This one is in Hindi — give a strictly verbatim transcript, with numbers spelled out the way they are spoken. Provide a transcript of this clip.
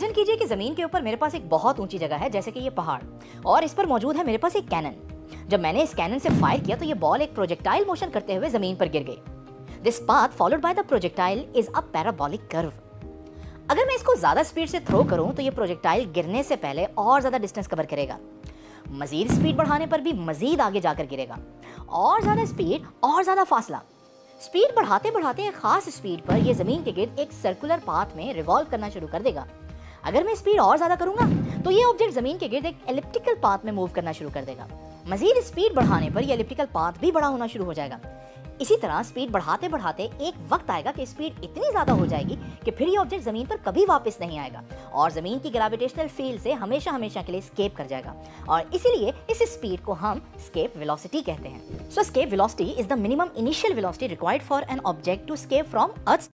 इमेजिन कीजिए कि जमीन के ऊपर मेरे पास एक बहुत ऊंची जगह है, जैसे कि ये पहाड़, और इस पर मौजूद है मेरे पास एक कैनन। जब मैंने इस कैनन से फायर किया तो ये बॉल एक प्रोजेक्टाइल मोशन करते हुए जमीन पर गिर गई। This path followed by the projectile is a parabolic curve. अगर मैं इसको ज्यादा स्पीड से थ्रो करूं तो ये प्रोजेक्टाइल गिरने से पहले और ज्यादा डिस्टेंस कवर करेगा। मजीद स्पीड बढ़ाने पर भी मजीद आगे जाकर गिरेगा। और ज्यादा स्पीड और ज्यादा फासला। स्पीड बढ़ाते बढ़ाते एक खास स्पीड पर यह जमीन के गिर्द एक सर्कुलर पाथ में रिवॉल्व करना शुरू कर देगा। अगर मैं स्पीड और ज्यादा करूंगा तो ये ऑब्जेक्ट जमीन के गिर्द एक एलिप्टिकल पाथ में मूव करना शुरू कर देगा। मजीद स्पीड बढ़ाने पर यह एलिप्टिकल पाथ भी बड़ा होना शुरू हो जाएगा। इसी तरह स्पीड बढ़ाते बढ़ाते एक वक्त आएगा कि स्पीड इतनी ज्यादा हो जाएगी कि फिर ये ऑब्जेक्ट जमीन पर कभी वापस नहीं आएगा और जमीन की ग्रेविटेशनल फील्ड से हमेशा हमेशा के लिए एस्केप कर जाएगा, और इसीलिए इस स्पीड को हम एस्केप वेलोसिटी कहते हैं। So escape velocity is the minimum initial velocity required for an object to escape from earth